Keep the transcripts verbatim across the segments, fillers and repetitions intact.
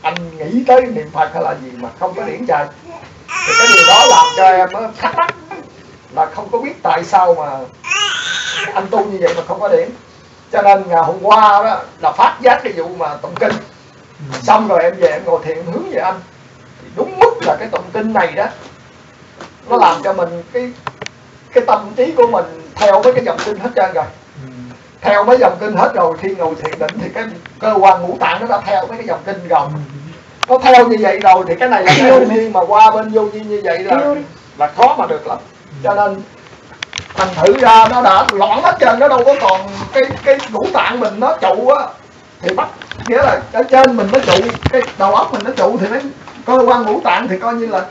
anh nghĩ tới niệm Phật hay là gì mà không có điển trời, thì cái điều đó làm cho em nó thắc mắc là không có biết tại sao mà anh tu như vậy mà không có điển. Cho nên ngày hôm qua đó là phát giác cái vụ mà tụng kinh, xong rồi em về em ngồi thiền hướng về anh, thì đúng mức là cái tụng kinh này đó nó làm cho mình cái cái tâm trí của mình theo với cái dòng kinh hết trơn rồi, theo mấy dòng kinh hết rồi. Khi ngồi thiền định thì cái cơ quan ngũ tạng nó đã theo với cái dòng kinh rồi, nó theo như vậy rồi thì cái này là cái vô vi, mà qua bên vô vi như vậy là là khó mà được lắm. Cho nên thành thử ra nó đã loãng hết trơn, nó đâu có còn cái cái ngũ tạng mình nó trụ á, thì bắt nghĩa là ở trên mình nó trụ, cái đầu óc mình nó trụ, thì nó cơ quan ngũ tạng thì coi như là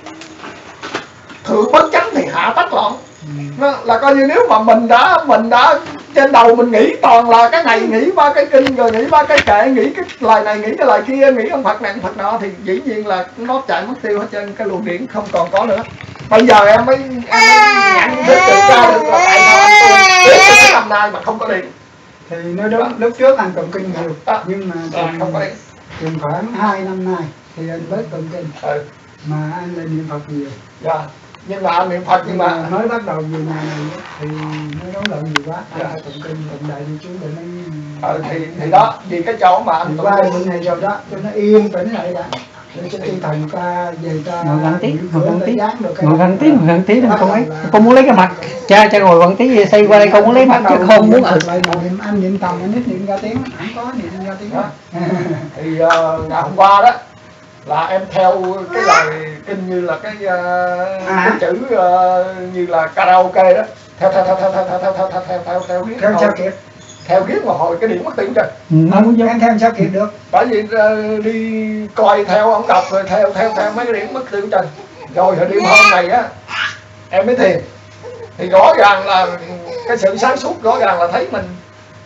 thượng bất chánh thì hạ tắc loạn. Nó là coi như nếu mà mình đã mình đã trên đầu mình nghĩ toàn là cái này, nghĩ ba cái kinh, rồi nghĩ ba cái kệ, nghĩ cái lời này, nghĩ cái lời kia, nghĩ ông Phật này ông Phật nọ, thì dĩ nhiên là nó chạy mất tiêu hết trơn, cái luồng điển không còn có nữa. Bây giờ em mới em mới nhận được từ ra được là tại sao anh tu biết cái năm nay mà không có điện. Thì nói đúng, lúc trước anh tụng kinh nhiều, à, nhưng mà à, không có điện. chừng khoảng hai năm nay thì anh bớt tụng kinh, ừ. mà anh lên niệm Phật nhiều. Dạ. Nhưng mà anh niệm Phật nhưng, nhưng mà, mà mới bắt đầu về nhà này thì nó nấu lợn nhiều quá, anh phải tụng kinh tụng đại đi chú để nó ừ, thì thì đó vì cái chỗ mà anh tụng kinh bữa này rồi đó cho nó yên tĩnh lại đã, để cho tinh thần ta về ta ngồi gần tí, ngồi gần tí, ngồi gần tí, ngồi gần tí đừng con ấy, con muốn lấy cái mặt, cha cha ngồi gần tí xây qua đây con muốn lấy mặt chứ không muốn ở. Niệm anh niệm tầm anh ít niệm ra tiếng, không có niệm ra tiếng. Thì uh, ngày hôm qua đó là em theo cái lời kinh như là cái, uh, à. cái chữ uh, như là karaoke đó, theo theo theo theo theo theo theo theo theo theo theo theo biết theo sao kịp, theo biết mà hồi cái điểm mất tiêu rồi. Ừ, không em theo sao kịp được, bởi vì uh, đi coi theo ông đọc rồi theo theo theo mấy cái điểm mất tiêu rồi. Rồi hồi đêm hôm này á em mới thiền thì rõ ràng là cái sự sáng suốt, rõ ràng là thấy mình,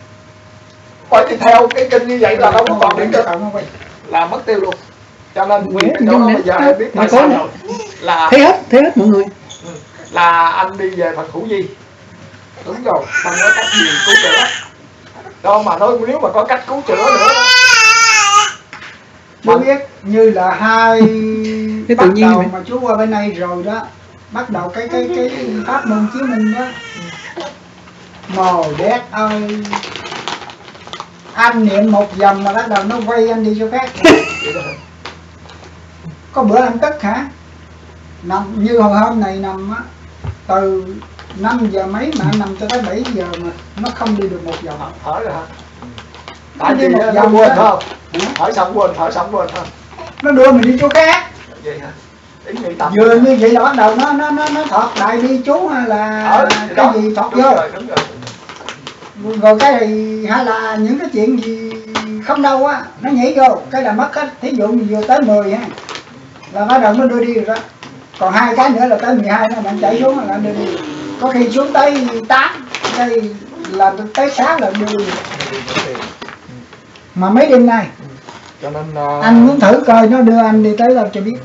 bởi vì theo cái kinh như vậy là đâu có còn điểm cho là mất tiêu luôn. Cho nên Nguyễn cái chỗ đó bây giờ em biết tại sao rồi, là thấy hết, thấy hết mọi người, là anh đi về Phật Thủ Di, đúng rồi, không có cách gì cứu chữa đâu, mà nói nếu mà có cách cứu chữa nữa chú biết như là hai cái bắt tự nhiên đầu này. mà chú qua bên này rồi đó, bắt đầu cái cái cái pháp môn chiếu minh đó, mồ đét ơi, anh niệm một vòng mà bắt đầu nó quay anh đi chỗ khác. Có bữa anh tức hả, nằm như hồi hôm này nằm á, từ năm giờ mấy mà anh nằm cho tới bảy giờ mà nó không đi được một vòng. Thở rồi hả? Tại vì nó quên phải không? Thở xong quên, thở xong quên thôi. Nó đưa mình đi chỗ khác. Vậy hả? Ý nghĩ tập vừa như vậy là bắt đầu nó nó nó nó thọt đại đi chú hay là ờ, cái đó. gì thọt đúng vô rồi, đúng rồi. Rồi cái thì hay là những cái chuyện gì không đâu á nó nhảy vô cái là mất hết. Thí dụ mình vừa tới mười ha là bắt đầu nó đưa đi rồi đó, còn hai cái nữa là tới mười hai nó bạn chạy xuống là đưa đi, có khi xuống tới tám cái là tới sáng là đưa đi. Mà mấy đêm nay cho nên uh... anh muốn thử coi nó đưa anh đi tới đâu cho biết.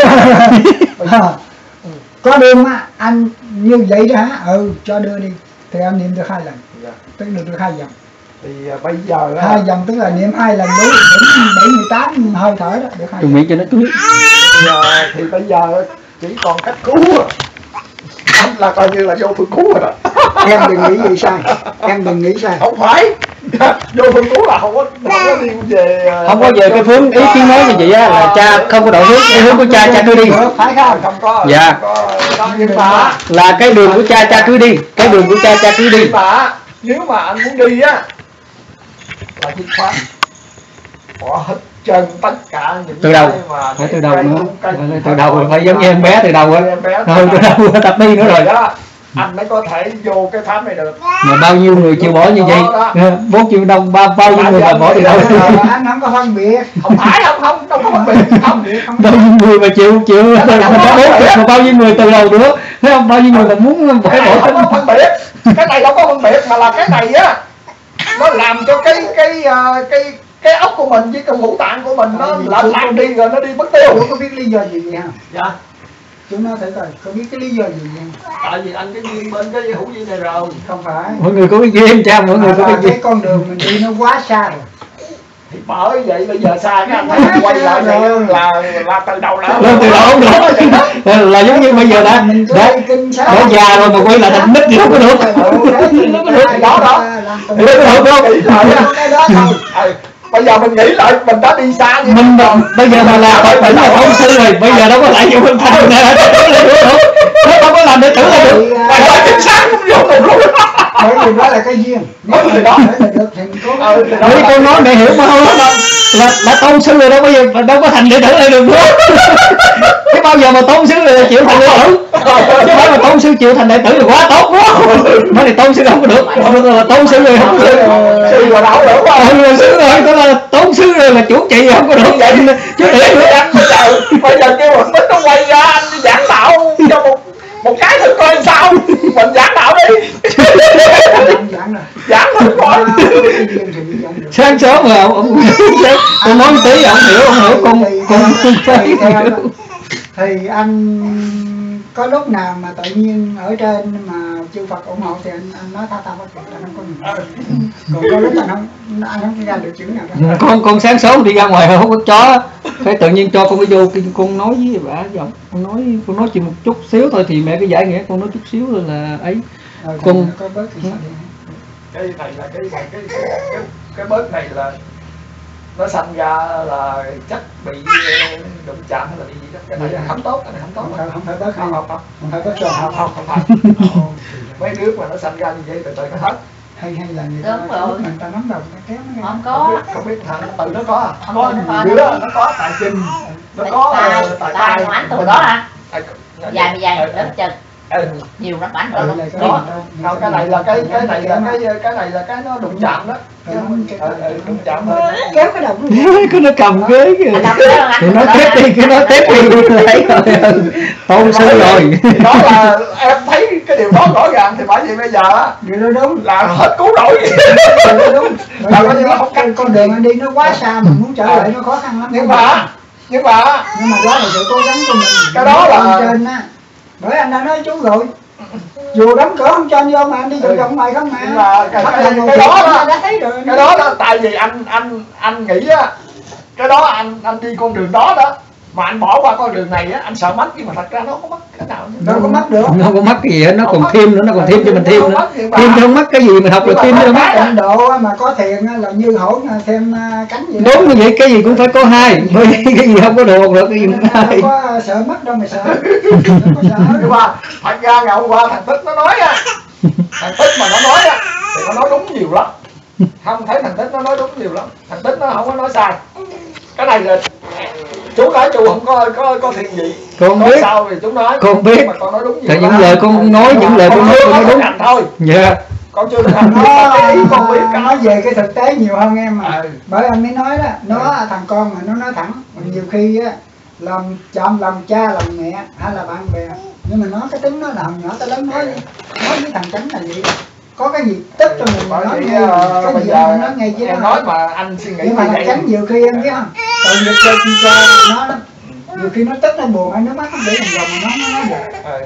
Có đêm á anh như vậy đó hả, ừ cho đưa đi thì anh niệm được hai lần, dạ. Tức được được hai vòng. Thì uh, bây giờ đó, hai vòng tức là niệm hai lần đúng bảy mươi tám hơi thở đó được hai. Chuẩn bị cho nó chú. Thì, uh, thì bây giờ chỉ còn cách cứu rồi. Anh là coi như là vô phương cứu rồi đó. Em đừng nghĩ gì sai, em đừng nghĩ sai. Không phải vô phương cứu là không có không có đi về không có về cái hướng ý kiến nói như vậy á là cha không có đổi hướng, cái hướng của cha cha cứ đi, phải không? Không có. Dạ. Không có. Nhưng mà là cái đường của cha cha cứ đi, cái đường của cha cha cứ đi. Nhưng mà nếu mà anh muốn đi á là dứt khoát bỏ hết trơn tất cả những từ đầu, mà phải từ đầu nữa, cái, phải từ đầu rồi, phải giống như em bé từ đầu á, rồi từ đầu tập đi nữa rồi đó anh mới có thể vô cái pháp này được. Mà bao nhiêu người chịu bỏ như vậy, bốn triệu đồng bao bao nhiêu người mà bỏ từ đầu. Anh không có phân biệt, không phải không không đâu có phân biệt không bao nhiêu người mà chịu chịu mà bao nhiêu người từ đầu nữa, thấy không, bao nhiêu người mà muốn bỏ bỏ không có phân biệt, cái này đâu có phân biệt mà là cái này á nó làm cho cái cái cái cái ốc của mình với cái ngũ tạng của mình nó lệch lạc đi rồi nó đi mất tiêu. Chú có biết lý do gì vậy không? Dạ. Chúng nó thể coi, có biết cái lý do gì vậy? Tại vì anh cái duyên bên cái hữu duyên này rồi. Không phải. Mọi người có biết duyên cha, mọi người có biết cái con đường mình đi nó quá xa rồi. Thì bởi vậy bây giờ sai cái anh thấy quay lại vậy là là từ đầu là Lên từ đầu không được. Là giống như bây giờ đã đã, đã già rồi mà quay lại thành nít thì không có được. Đó đó. Được không? Bây giờ mình nghĩ lại mình đã đi xa như mình mà, bây giờ mà là phải tỉnh là thông sư rồi, bây giờ đâu có lại vô bên thành nè, nó không có làm để tử là được. Phải nói chính xác không vô cùng luôn. Bởi vì đó là cái duyên. Mới từ đó để được thì cố gắng. Bởi con nói mẹ hiểu mà không là là tôn sư rồi đâu bây giờ đâu có thành đệ tử lại được nữa. Cái bao giờ mà tôn sư rồi chịu thành đệ tử, chứ phải mà tôn sư chịu thành đệ tử thì quá tốt quá. Nói thì tôn sư không có được, là tôn sư rồi không có được. Sư rồi đâu được quá. Ừ, sư rồi đó là tôn sư rồi là chủ trì không có được vậy chứ để nữa. Bây giờ bây giờ kêu mình nó quay ra anh giảng đạo cho một một cái thử coi sao mình giảng đạo đi. Giảng thử coi. Sáng sớm mà ông ông ông nói tí ông hiểu ông hiểu con con thì anh có lúc nào mà tự nhiên ở trên mà chư Phật ủng hộ thì anh anh nói tao tao có chuyện là không có gì. Còn có lúc anh không anh không ra được chữ nào đó. con con sáng sớm đi ra ngoài không có chó cái tự nhiên cho con cái vô con nói với bà giọng con nói con nói chỉ một chút xíu thôi thì mẹ cái giải nghĩa con nói chút xíu rồi là ấy Rồi, con có bớt thì sao Cái này là cái cái cái cái, cái bớt này là nó sanh ra là chắc bị đụng chạm hay là bị gì đó, cái này là không tốt, cái này không tốt. không phải không phải bớt Không không không không phải bớt rồi không không không phải. Mấy đứa mà nó sanh ra như vậy từ từ nó hết. hay hay là người Đúng ta rồi. mình ta nắm đầu nó kéo nó Không Không có. biết, không biết thằng từ nó có à? Không, Có không có. nhiều đứa nó có tài trình, nó có tài ờ, tài tài của anh từ đó hả? Tài- Dài mà dài ờ, lớn chừng ờ, nhiều lắm ảnh Ừ, rồi là đó. cái- không, cái này là cái cái này là cái cái này là cái nó đụng chạm đó. Chứ không- ờ, ờ, đụng chạm thôi. kéo cái đầu nó cái nó cầm ghế kìa Anh làm cái đó thì anh nó tiếp đi cái nó tiếp đi lấy rồi tôn sư rồi Thì đó là em thấy cái điều đó rõ ràng thì bởi vì bây giờ á, điều đó đúng là hết cứu nổi. điều đó đúng Là là coi như là không con cách. con đường anh đi nó quá xa mình muốn trở lại nó khó khăn lắm Nhưng mà nhưng mà nhưng mà đó là sự cố gắng của mình. Cái đó là- Bên trên á, bởi anh đã nói chú rồi, dù đóng cửa không cho anh vô mà anh đi vòng vòng ngoài không mà. Nhưng mà cái- Bắt cái- đầu ngồi cái đó thiền đó- anh đã thấy rồi. cái đó là tại vì anh anh anh nghĩ á, cái đó anh anh đi con đường đó đó mà anh bỏ qua con đường này á, anh sợ mất, nhưng mà thật ra nó không có mất cái nào hết. Đâu có mất được. nó không có mất cái gì hết nó còn thêm nữa nó còn thêm cho mình thêm Không nữa mất, nhưng mà- thêm cho không mất cái gì mình học được thêm cho mất. Ấn Độ á, mà có thiền á, là như hổ thêm à, cánh gì đó. Đúng như vậy cái gì cũng phải có hai bởi vì cái gì không có được được cái gì cũng có hai. Đâu có sợ mất đâu mà sợ. Đâu có sợ. Nhưng mà thật ra ngày hôm qua thằng Tích nó nói á, thằng Tích mà nó nói á thì nó nói đúng nhiều lắm. Không thấy thằng Tích nó nói đúng nhiều lắm, thằng Tích nó không có nói sai. Cái này là chú nói chú không có có có thiền gì, Con nói biết. sao thì chú nói, Con biết. nhưng mà con nói đúng nhiều Tại những lắm. lời con nói những lời con Con nói chưa con có nói đúng. thực hành thôi, Dạ con chưa thực hành, nhưng mà Nó, cái ý con biết nó cả. về cái thực tế nhiều hơn em mà. Ừ. Bởi anh mới nói đó, nó thằng con mà nó nói thẳng, nhiều khi á lòng chọn lòng cha lòng mẹ hay là bạn bè, nhưng mà nó cái tính nó là hồi nhỏ tới lớn nói nói với thằng Chánh là vậy, có cái gì tức cho mình Bởi nói vì ngay, ờ, cái bây gì giờ mình nói ngay chứ em nó nói mà anh suy nghĩ nhưng mà như thằng vậy. Chánh nhiều khi em biết không, tội nghiệp cho cho nó nhiều khi nó tức nó buồn hay nó mắt nó để thằng lòng nó nó nói được. Ừ.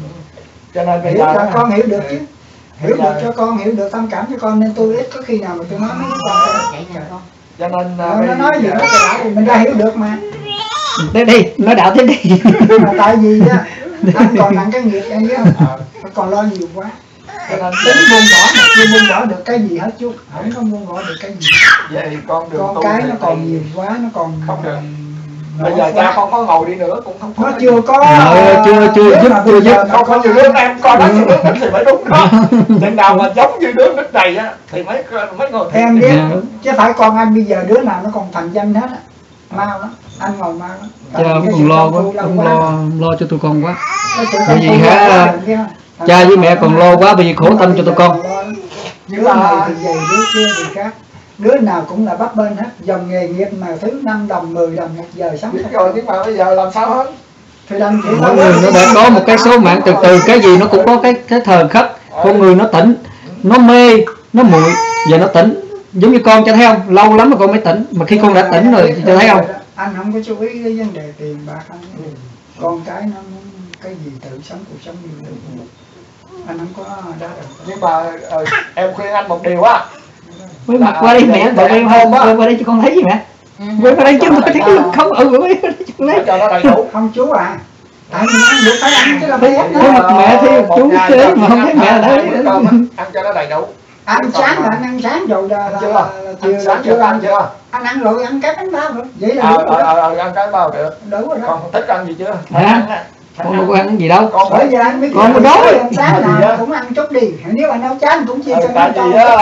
Cho nên bây Hiểu giờ cho con hiểu được chứ, hiểu bây giờ- được cho con, hiểu được thông cảm cho con, nên tôi ít có khi nào mà tôi nói mấy cái con đó. Vậy nha con. cho nên ờ, Nó, bây nó nói gì giờ- nó cái đạo thì mình đã hiểu được mà. tới đi nói đạo tới đi. Nhưng mà tại vì á anh còn nặng cái nghiệp em biết không, Ờ, nó còn lo nhiều quá, cho nên tính buông bỏ mà chưa buông bỏ được cái gì hết chú, không có buông bỏ được cái gì. vậy con đường Con tu cái thì- nó còn nhiều quá, nó còn Không được. nó Bây giờ quá. cha con có ngồi đi nữa cũng không có Nó cái chưa có Ờ, chưa- chưa nếu giúp- mà chưa bây giờ giúp. mà không có nhiều đứa em coi nó nhiều đứa nít thì mới đúng đó. Chừng nào mà giống như đứa nít này á thì mấy mấy người em biết Dạ. chứ phải con anh bây giờ đứa nào nó còn thành danh hết á, mau lắm, anh ngồi mau lắm. Tại Cha vì cái cũng sự còn lo công quá phu lâu cũng quá. lo lo cho tụi con quá. Cái sự Bởi công vì phu hả, lâu quá, biết không? cha với mẹ còn lo quá bởi vì khổ tâm cho tụi con. Đứa này thì vậy, đứa kia thì khác, đứa nào cũng là bấp bênh hết, dòng nghề nghiệp mà thứ năm đồng mười đồng một giờ sống biết rồi, nhưng mà bây giờ làm sao hết. thì đành chịu Mỗi thôi. người nó đã có một cái số mạng từ từ cái gì nó cũng có cái cái thời khắc con người nó tỉnh nó mê nó muội giờ nó tỉnh giống như con cho thấy không lâu lắm mà con mới tỉnh mà khi con đã tỉnh rồi thì cho thấy không Anh không có chú ý cái vấn đề tiền bạc anh, con cái nó muốn cái gì tự sống cuộc sống như được, anh không có đá được. Nhưng mà ờ, em khuyên anh một điều á, Quay mặt qua đây mẹ, bà quay hôm quay qua đây cho con thấy gì mẹ? Quay qua đây chứ tôi thấy không, ừ quay qua đây cho con thấy. cho nó đầy đủ. Không chú à, tại vì ăn được phải ăn chứ là phải ép Cái nữa. mặt mẹ thì chú chế mà không thấy mẹ ở đấy. Ăn cho nó đầy đủ. Ăn sáng là anh ăn sáng rồi là, Chưa? là, là chiều Ăn là sáng chưa chưa ăn. ăn chưa? Anh ăn rồi ăn cái bánh bao rồi, vậy là Ờ đủ rồi ờ đó. ờ ăn cái bao được. Đủ rồi đó. Con thích ăn gì chưa? Hả? Con đâu có ăn gì đâu. Con Bởi vì anh biết Con là có đói. ăn sáng nào cũng ăn chút đi, nếu anh nấu chán cũng chia Ừ, cho tại nó vì con.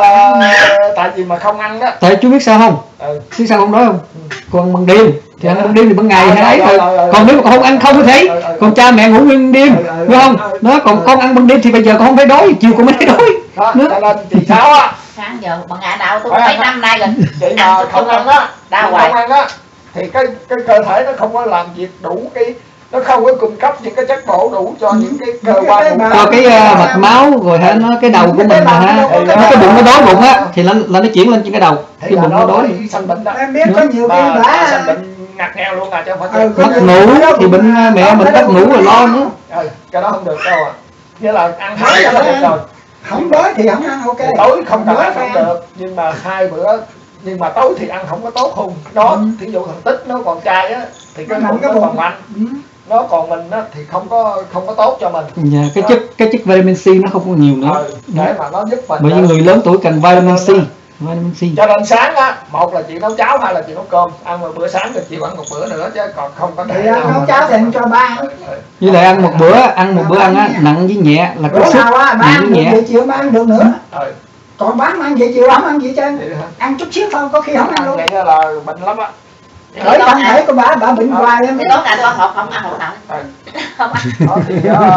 á, tại vì mà không ăn đó. Tại chú biết sao không? Ừ. Biết sao không đó không? Con ăn bằng đêm thì ăn bằng đêm thì ban ngày hay ấy Rồi, thôi. rồi, rồi, Còn nếu mà con không ăn không có thấy. rồi, rồi. Còn cha mẹ ngủ nguyên đêm, Rồi, rồi, đúng không? rồi. Nó còn con ăn ban đêm thì bây giờ con không thấy đói, chiều con mới thấy đói. Đó, Nữa. cho nên chị Sáu á, Sáng giờ bằng ngày nào tôi Phải mấy ăn. năm nay rồi. chị mà không ăn á, Đau chị hoài. không ăn á, thì cái cái cơ thể nó không có làm việc đủ cái, nó không có cung cấp những cái chất bổ đủ cho những cái cơ Cái- quan cái của bà- mình. Cho cái uh, mạch máu rồi hả, nó cái đầu của mình mà ha, Thì nó cái bụng nó đói bụng á thì là, là nó chuyển lên trên cái đầu, thì cái là bụng nó nó đói. mới sanh bệnh đó. Em biết có nhiều cái Mà nó bả sanh bệnh ngặt nghèo luôn à chứ không phải Ừ, cái- có Mất nhiều- ngủ thì bệnh uh, mẹ mình mất ngủ rồi lo nữa. Ừ, cái đó không được đâu à. Nghĩa là ăn hai cái là được rồi. không đói thì không ăn ok. Tối không cần Đói ăn phải không được, nhưng mà hai bữa, nhưng mà tối thì ăn không có tốt không. Nó Ừ. thí dụ thằng Tích nó còn trai á thì cái Nó bụng nặng nó cái còn bụng. mạnh, Ừ. nó còn mình á thì không có không có tốt cho mình. Dạ, cái chất cái chất vitamin C nó không có nhiều nữa. Ừ, để mà nó giúp mình. Bởi vì người lớn tuổi cần vitamin C, vitamin C. Cho nên sáng á, một là chị nấu cháo, hai là chị nấu cơm, ăn một bữa sáng rồi chị ăn một bữa nữa chứ còn không có Thì thể ăn nấu mà- cháo thì anh cho ba. Ừ, ừ. Với lại ăn một bữa, ăn một bữa ăn á nặng với nhẹ là có Bữa sức, nào á ba nặng ăn với được nhẹ. vậy chiều ba ăn được nữa. Ừ, Còn bán ăn vậy chiều không ăn gì chứ. vậy hả? Ăn chút xíu thôi có khi không ăn Ăn luôn. vậy là bệnh lắm á. Bởi thân thể của bà bà bệnh hoài em Thì biết. tối ngày tôi ăn hộp không ăn hộp nào. Ừ. Không ăn. Đó thì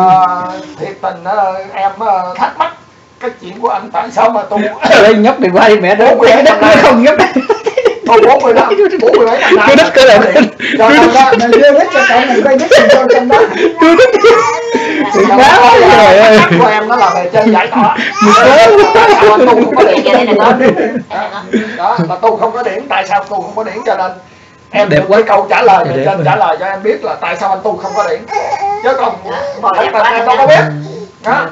uh, thiệt tình uh, em uh, thắc mắc cái chuyện của anh tại sao mà tu Đây nhóc đừng qua đi mẹ đó, mẹ đất nó không nhóc đây. tu bốn mươi năm, bốn mươi mấy năm nay. Tôi đất cơ là Cho nên đó, Mình đưa đít cho cậu mình quay đít cho trong đó. Đừng cho báo nên rồi là ơi. thắc mắc của em đó là bề trên giải tỏa. Tại sao anh tu không có điểm? Vậy đây này con. Đó, mà tu không có điểm, tại sao tu không có điểm, cho nên em Đẹp được quá. cái câu trả lời bề Đẹp trên rồi. trả lời cho em biết là tại sao anh tu không có điểm, chứ còn Bỏ thật đẹp tình quá em rồi đâu có nha. biết. Đó.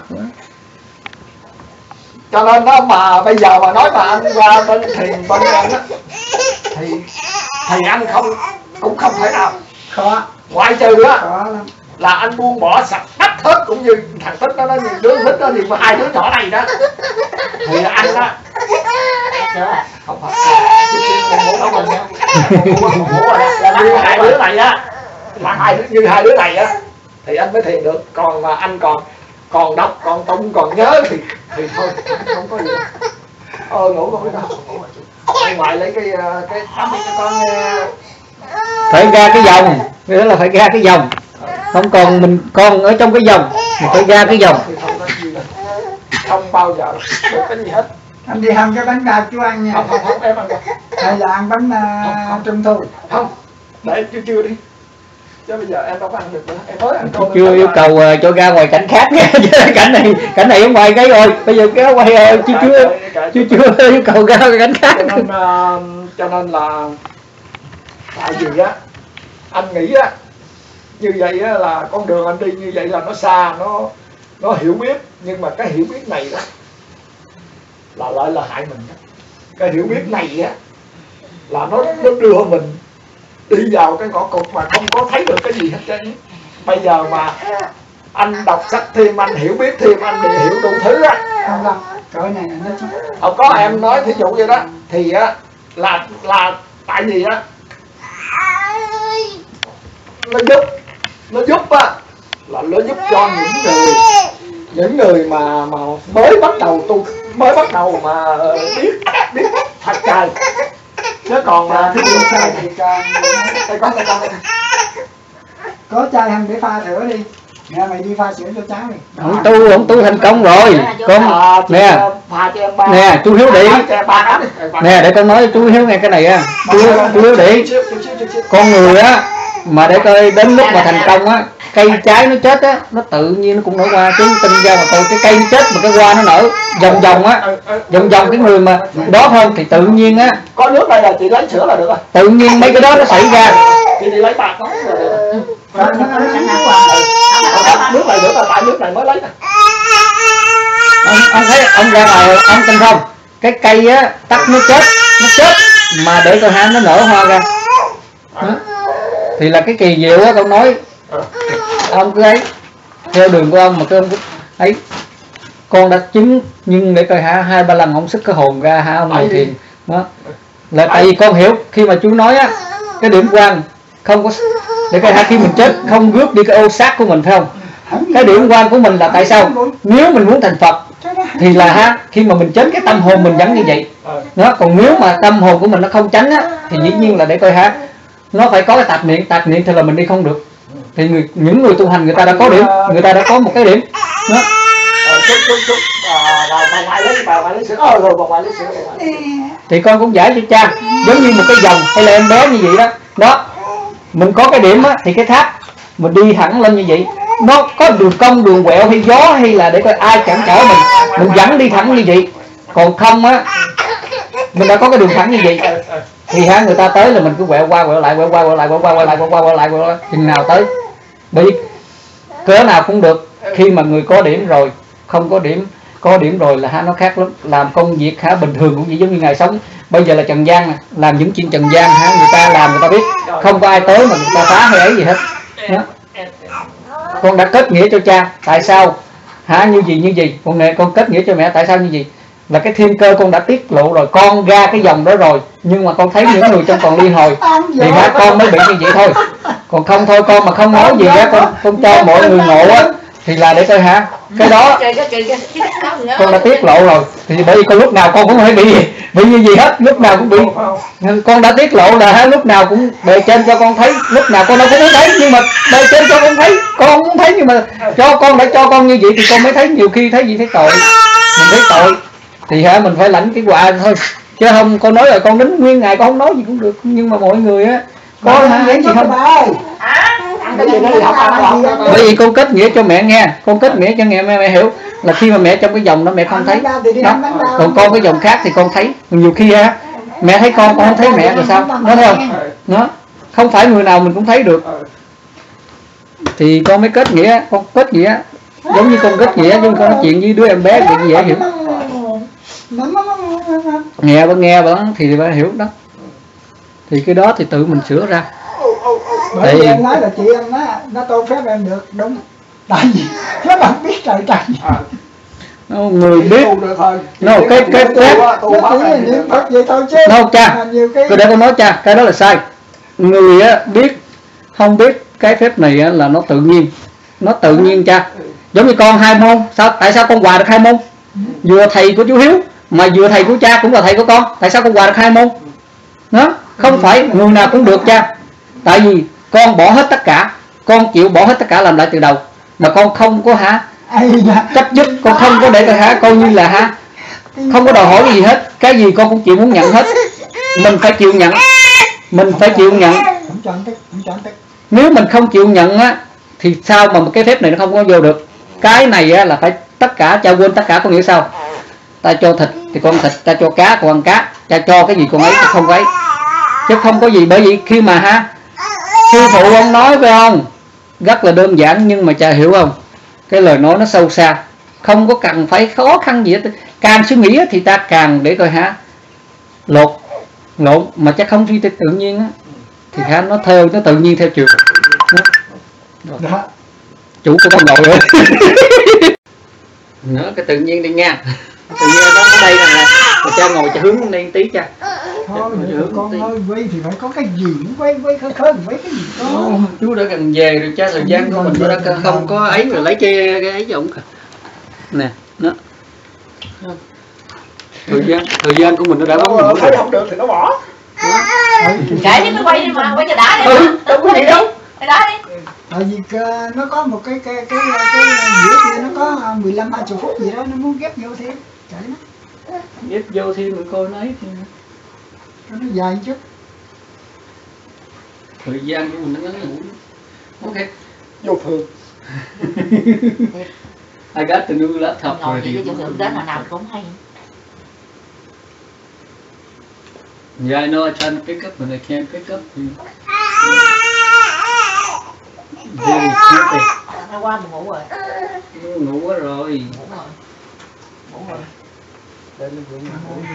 Cho nên đó mà bây giờ mà nói mà anh qua bên thiền bên em á thì thì anh không cũng không thể nào, Khó, ngoại trừ á khó lắm. là anh buông bỏ sạch hết hết, cũng như thằng Tích đó, nó nhiều đứa thích đó, nhưng mà hai đứa nhỏ này đó thì anh á Sữa à. không phải chứ chứ con muốn đâu mình nha, con muốn rồi đó, là như hai đứa này á, là hai đứa như hai đứa này á thì anh mới thiền được, còn mà anh còn còn đọc còn tung còn nhớ thì thì thôi không có gì. Ờ ngủ con đi đâu, ở ngoài lấy cái ờ, cái tắm đi cho con nghe. Phải ra cái vòng, cái đó là phải ra cái vòng. Không còn mình con ở trong cái vòng, mình phải ra cái vòng. Thì không có gì đâu, không bao giờ được cái gì hết. Anh đi hầm cái bánh bao chú ăn nha. Không không không em ăn được. Hay là ăn bánh uh, trung thu. Không, để em chưa chưa đi, chứ bây giờ em đâu có ăn được nữa, em mới ăn cơm. Chưa yêu cầu uh, cho ra ngoài cảnh khác nha, chứ cảnh này cảnh này ở ngoài cái rồi, bây giờ cái quay uh, chưa chưa chưa chưa yêu cầu ra cảnh khác. Cho nên uh, cho nên là tại vì á anh nghĩ á như vậy á là con đường anh đi như vậy là nó xa, nó nó hiểu biết, nhưng mà cái hiểu biết này đó là lại là hại mình đó. Cái hiểu biết này á là nó nó đưa mình đi vào cái ngõ cụt mà không có thấy được cái gì hết trơn. Bây giờ mà anh đọc sách thêm, anh hiểu biết thêm, anh thì hiểu đủ thứ á. Không đâu, cỡ này là nó Không có, em nói thí dụ vậy đó thì á là là tại vì á nó giúp nó giúp á là nó giúp cho những người những người mà mà mới bắt đầu tu, mới bắt đầu mà biết biết thật trời, chứ còn mà thí dụ sai thì đây con đây con đây. có chai không để pha sữa đi. Nè mày đi pha sữa cho cháu đi. Ông tu, ông tu thành công rồi. Con À, chị, nè, pha cho em ba. nè chú Hiếu Đệ. Cho em ba cái đi. Nè để con nói chú Hiếu nghe cái này á. Chú, chú Hiếu Đệ, con người á mà để coi đến lúc mà thành công á, cây trái nó chết á, nó tự nhiên nó cũng nở hoa, chứ tin ra mà từ cái cây nó chết mà cái hoa nó nở vòng vòng á, vòng vòng cái người mà đó thôi thì tự nhiên á, Có nước đây là chị lấy sữa là được rồi. tự nhiên mấy cái đó nó xảy ra. Chị đi lấy bạc nó là được. Pha nó ăn Sẵn nước ăn quả. qua. Nước này nữa là tại nước này mới lấy nè. Ông, ông thấy ông ra ngoài ông tin không? cái cây á tắt nó chết, nó chết mà để coi hả nó nở hoa ra. Đó. Thì là cái kỳ diệu á, con nói ông cứ ấy theo đường của ông mà cái ông ấy con đã chứng, nhưng để coi hả hai ba lần ông sức cái hồn ra hả ông ngồi thiền đó là tại vì con hiểu khi mà chú nói á cái điểm quan không có để coi hả khi mình chết không rước đi cái ô xác của mình, phải không? Cái điểm quan của mình là tại sao nếu mình muốn thành Phật thì là ha khi mà mình chết cái tâm hồn mình vẫn như vậy đó. Còn nếu mà tâm hồn của mình nó không tránh á thì dĩ nhiên là để coi hả nó phải có cái tạp niệm, tạp niệm thì là mình đi không được. Thì người, những người tu hành người ta đã có điểm, người ta đã có một cái điểm đó. Chút chút chút bà ngoại lấy bà ngoại lấy sữa rồi bà ngoại lấy sữa. Thì con cũng giải cho cha giống như một cái dòng hay là em bé như vậy đó. Đó mình có cái điểm á thì cái tháp mình đi thẳng lên như vậy, nó có đường cong đường quẹo hay gió hay là để coi ai cản trở mình, mình vẫn đi thẳng như vậy. Còn không á mình đã có cái đường thẳng như vậy thì hả người ta tới là mình cứ quẹo qua quẹo lại quẹo qua quẹo lại quẹo qua quẹo lại quẹo qua quẹo lại quẹo lại chừng nào tới. Bởi vì cỡ nào cũng được, khi mà người có điểm rồi, không có điểm, có điểm rồi là ha nó khác lắm. Làm công việc hả bình thường cũng chỉ giống như ngày sống. Bây giờ là trần gian nè, làm những chuyện trần gian hả người ta làm người ta biết, không có ai tới mà người ta phá hay ấy gì hết đó. Con đã kết nghĩa cho cha tại sao hả như gì như gì, con này con kết nghĩa cho mẹ tại sao như gì, là cái thiên cơ con đã tiết lộ rồi, con ra cái dòng đó rồi, nhưng mà con thấy những người trong còn ly hồi thì hả con mới bị như vậy thôi. Còn không thôi con mà không nói gì á, con con cho mọi người ngộ á thì là để coi hả cái đó con đã tiết lộ rồi. Thì bởi vì con lúc nào con cũng phải bị bị như gì hết, lúc nào cũng bị, con đã tiết lộ là hả lúc nào cũng bề trên cho con thấy, lúc nào con đâu cũng muốn thấy nhưng mà bề trên cho con thấy, con không muốn thấy nhưng mà cho con đã cho con như vậy thì con mới thấy. Nhiều khi thấy gì thấy tội, mình thấy tội thì hả mình phải lãnh cái quả thôi, chứ không con nói rồi con đến nguyên ngày con không nói gì cũng được. Nhưng mà mọi người á có hả gì không. Bởi vì con kết nghĩa cho mẹ nghe, con kết nghĩa cho mẹ, mẹ mẹ hiểu là khi mà mẹ trong cái dòng đó mẹ không thấy đó. Còn con cái dòng khác thì con thấy. Nhiều khi á mẹ thấy con con không thấy mẹ rồi sao, nó thấy không? Nó không phải người nào mình cũng thấy được. Thì con mới kết nghĩa, con kết nghĩa giống như con kết nghĩa nhưng con nói chuyện với đứa em bé thì dễ hiểu. Nghe vẫn nghe vẫn thì phải hiểu đó. Thì cái đó thì tự mình sửa ra. Bởi vì em nói là chị em nó nó tôn phép em được đúng, tại vì nó bạn biết trời trời người biết nó cái cái phép nó cha tôi để con nói cha cái đó là sai. Người á biết không biết cái phép này á là nó tự nhiên, nó tự nhiên cha. Giống như con hai môn sao, tại sao con hòa được hai môn, vừa thầy của chú Hiếu mà vừa thầy của cha cũng là thầy của con, tại sao con hòa được hai môn đó? Không phải người nào cũng được cha, tại vì con bỏ hết tất cả, con chịu bỏ hết tất cả làm lại từ đầu mà con không có hả cách dứt, con không có để hả coi như là hả không có đòi hỏi cái gì hết, cái gì con cũng chịu muốn nhận hết. Mình phải chịu nhận, mình phải chịu nhận. Nếu mình không chịu nhận á thì sao mà một cái phép này nó không có vô được. Cái này á là phải tất cả, cha quên tất cả có nghĩa sao? Ta cho thịt thì con thịt, ta cho cá con ăn cá, ta cho cái gì con ấy, không ấy, chứ không có gì. Bởi vì khi mà ha sư phụ ông nói với ông rất là đơn giản, nhưng mà cha hiểu không, cái lời nói nó sâu xa, không có cần phải khó khăn gì hết. Càng suy nghĩ thì ta càng để coi hả lột lộn, mà chắc không suy tự nhiên á thì hả nó theo, nó tự nhiên theo chiều đó. Chủ của con ngồi rồi nữa cái tự nhiên đi nha, tự nhiên nó ở đây nè, cha ngồi cha hướng lên tí cha. Thôi con ơi, quay thì phải có cái gì cũng quay quay khơi khơi mấy cái gì đó. Chú đã gần về rồi cha, thời gian của mình đã không có ấy rồi, lấy cái cái ấy cho ổng nè đó. Thời gian thời gian của mình nó đã bóng rồi, thấy không được thì nó bỏ. Kệ đi, nó quay đi mà, quay cho đã đi. Ừ, đâu có gì đâu. Cái đó đi. Tại vì nó có một cái cái cái cái giữa kia nó có mười lăm hai mươi phút gì đó, nó muốn ghép vô thêm. Chạy nó. Ghép vô thêm mình coi nó ấy thì nó dài chút. Thời gian của mình nó ngắn ngủi. Ok. Vô thường. I got the new laptop. Ngồi gì cho thượng đến nào nào cũng hay. Yeah, I know I tried to pick up but I can't pick up. Very cute. Nó qua mình ngủ rồi. Ngủ quá rồi. Ngủ rồi. Ngủ rồi. Đây là dụng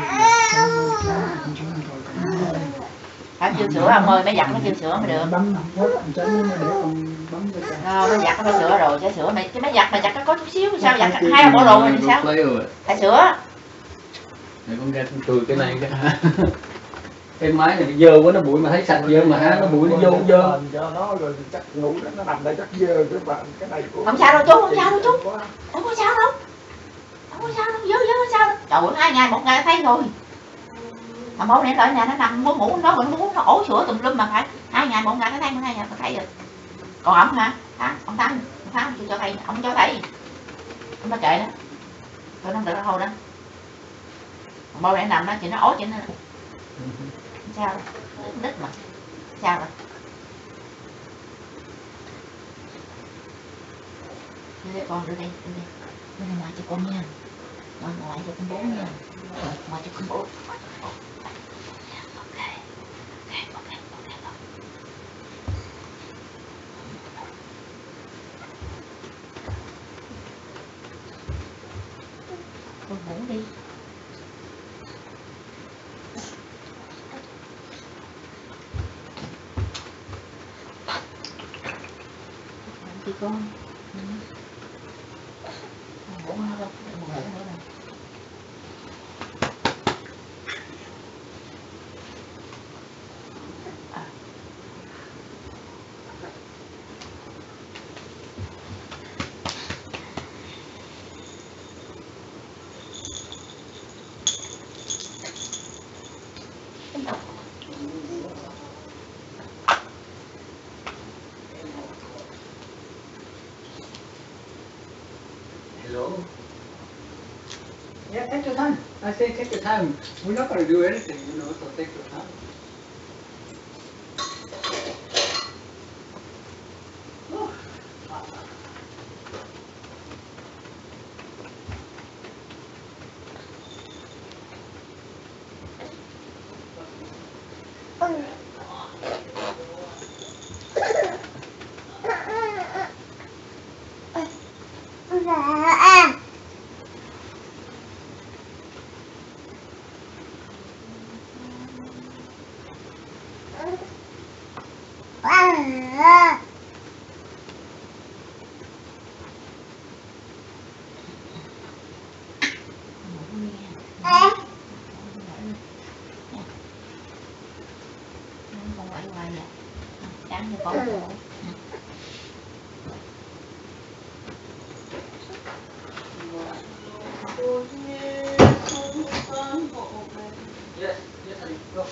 Phải chưa sữa ông ơi, mới giặt nó chưa sữa mới được. Bấm không có, cho nó để còn bấm cho cha. Ờ, mới giặt nó sữa rồi, chứ sữa mày, chứ mới giặt mà giặt nó có chút xíu sao giặt hai bộ đồ rồi thì sao? Tại sữa. Này con ra con cười cái này cái hả? Cái máy này dơ quá, nó bụi mà thấy sạch dơ mà hả, nó bụi nó vô dơ. Cho nó rồi chắc ngủ nó nằm đây chắc dơ cái bạn cái này của. Không sao đâu chú, không sao đâu chú. Không có sao đâu. Không có sao đâu, dơ dơ không sao đâu. Trời ơi, hai ngày một ngày thấy rồi. Thằng bố này lại nhà nó nằm muốn ngủ nó vẫn muốn nó ổ sữa tùm lum mà phải hai ngày một ngày nó thấy một hai ngày nó thấy rồi. Còn ông hả? Hả? Ông Thắng, ông Thắng chưa cho thầy, ông cho thầy. Ông nó kệ đó. Tôi nó được thôi đó. Thằng bố này nằm đó chị nó ổ chị nó. Sao rồi? Đứt mà. Sao rồi? Đưa đây con, đưa đây, đưa đây. Đưa đây ngoài cho con nha. Ngoài ngoài cho con bố nha. Ngoài cho con bố. Con ngủ đi. Chị con. Ừ. Ngủ nữa đâu, ngủ nữa đâu. Hello. Yeah, take your time. I say take your time. We're not going to do anything, you know, so take your time. Con quay quay vậy. Đáng cho con. Yes, yes, honey, go.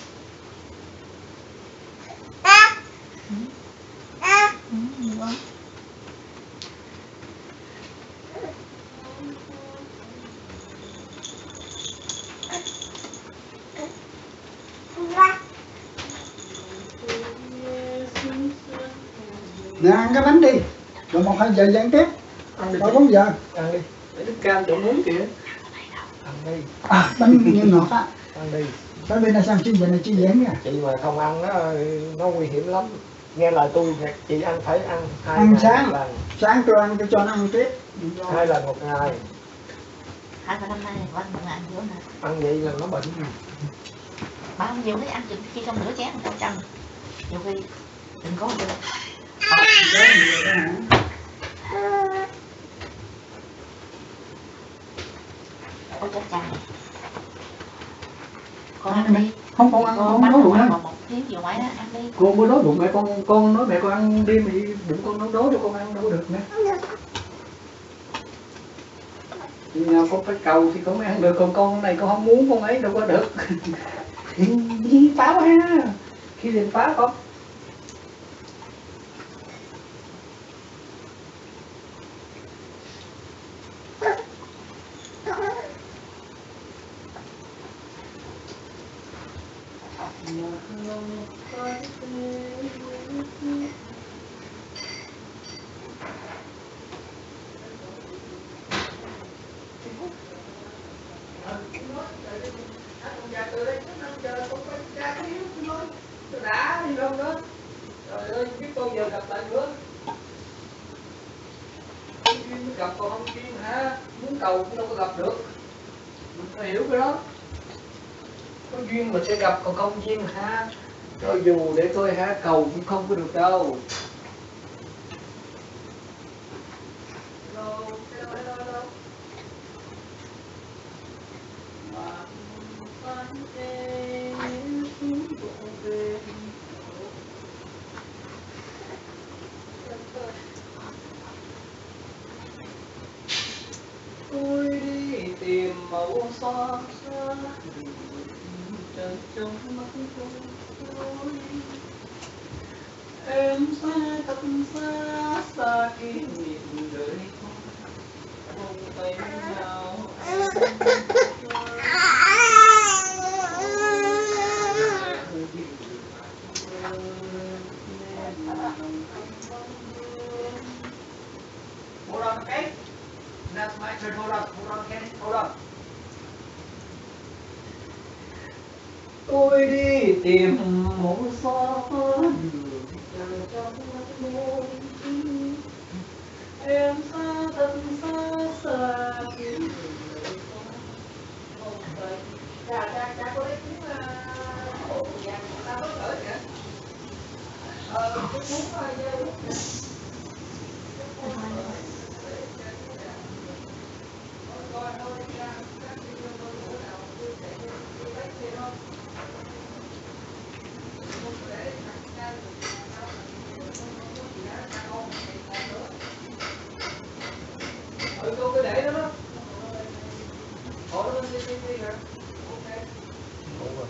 Nè ăn cái bánh đi, rồi một hai giờ dặn tiếp. Ăn đi. Ba bốn giờ. Ăn đi. Lấy nước cam chỗ muốn kìa. Ăn đi. À, bánh như ngọt á. Ăn đi. Tới bên này sang chi giờ này chi dán nha. Chị mà không ăn nó nó nguy hiểm lắm. Nghe lời tôi chị ăn phải ăn hai Ăn ngày sáng. một lần. Sáng tôi ăn tôi cho nó ăn tiếp. Hai lần một ngày. Hai năm nay quanh một ngàn nữa nè. Ăn vậy là nó bệnh. Bao nhiêu đấy ăn chừng khi không nửa chén một trăm. Nhiều khi đừng có được. Ôi chết cha. Con ăn đi. Không con ăn, con bánh nói bụng ngoài ăn. còn một tiếng chiều ngoái đó, ăn đi. Con mới đói bụng mẹ, con con nói mẹ con ăn đi mà bụng con nó đói cho con ăn đâu có được nè. Nào con phải cầu thì con mới ăn được, còn con này con không muốn con ấy đâu có được. Gì phá ha, khi liền phá con. Đã đi đâu đó. Trời ơi, biết bao giờ gặp lại nữa. Duyên mới gặp, còn không duyên hả? Muốn cầu cũng đâu có gặp được. Mình phải hiểu cái đó. Có duyên mình sẽ gặp, còn không duyên ha, cho dù để tôi há cầu cũng không có được đâu. Hello, hello, hello, hello. Tôi đi tìm màu xóa trời trong mắt tôi, em xa thật xa xa kỷ niệm đời không tay nào Hold on, okay? That's my turn. Hold on, hold on, Kenny, hold on. Tôi đi tìm một gió đường trong mắt môi, em xa thật xa xa kia không phải. Chà chà chà, cô đấy cũng là ổ vàng của ta bất ngờ kìa. Ờ, cái cuốn này nha. Ừ, cô cứ để đó đó. Ủa, nó đi đi đi rồi. Ok. Ngủ rồi.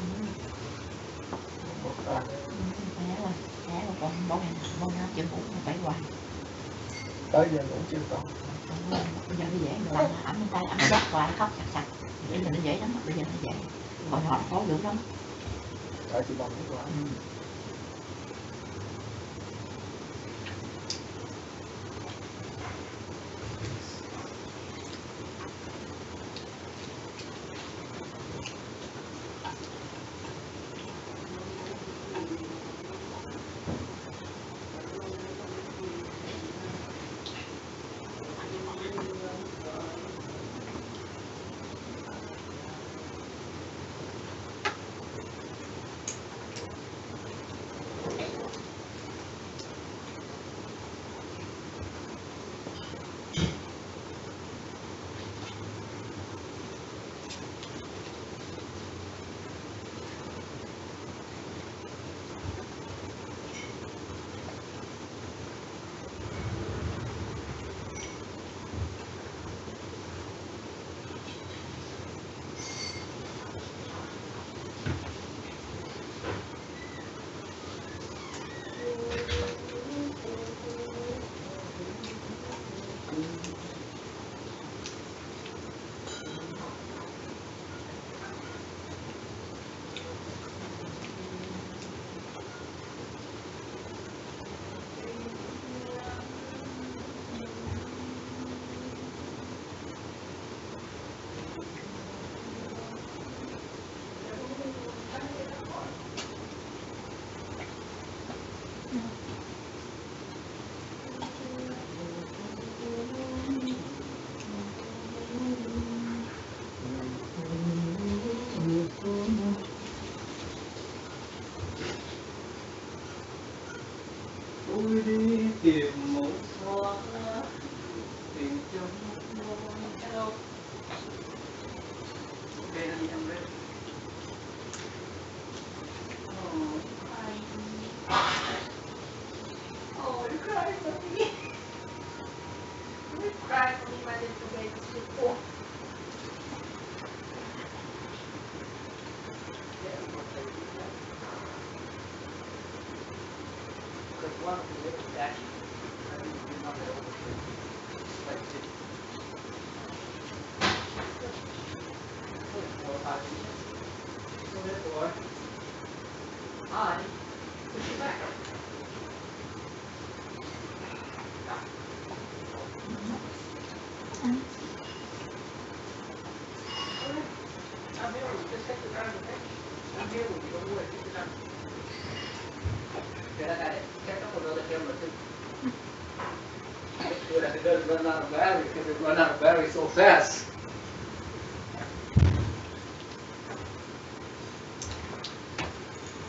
Một ta. Khỏe rồi, khỏe rồi, còn bố này, bố nó chịu ngủ mà phải hoài. Tới giờ ngủ chưa con? Bây giờ nó dễ rồi, ẩm lên tay, ẩm dắt hoài, khóc sặc sặc. Bây giờ nó dễ lắm, bây giờ nó dễ. Hồi nhỏ nó khó dữ lắm. Tại chị bằng cái quá. Ừ. Tôi đi tìm một xóa tìm trong môi. Hello. Okay, let me I'm ready. Oh, oh, you cried for me. You cried for me, my little baby sister. Because one of the little statues, I think you know that like it. Four or five inches. So therefore, I push it back. I'm here with you. Just take the ground and take. I'm here with you. Don't worry. Take the ground. Okay, I got it. Check up another camera too. Make sure that it doesn't run out of battery because it run out of battery so fast.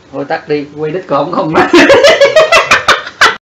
thôi tắt đi, quay đít còn không